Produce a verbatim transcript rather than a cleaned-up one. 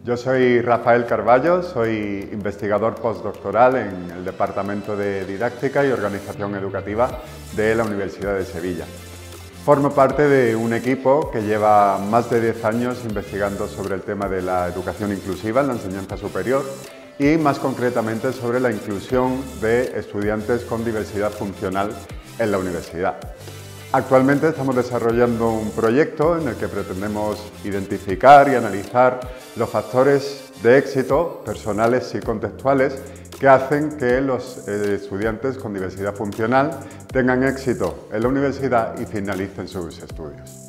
Yo soy Rafael Carballo, soy investigador postdoctoral en el Departamento de Didáctica y Organización Educativa de la Universidad de Sevilla. Formo parte de un equipo que lleva más de diez años investigando sobre el tema de la educación inclusiva en la enseñanza superior y más concretamente sobre la inclusión de estudiantes con diversidad funcional en la universidad. Actualmente estamos desarrollando un proyecto en el que pretendemos identificar y analizar los factores de éxito personales y contextuales que hacen que los estudiantes con diversidad funcional tengan éxito en la universidad y finalicen sus estudios.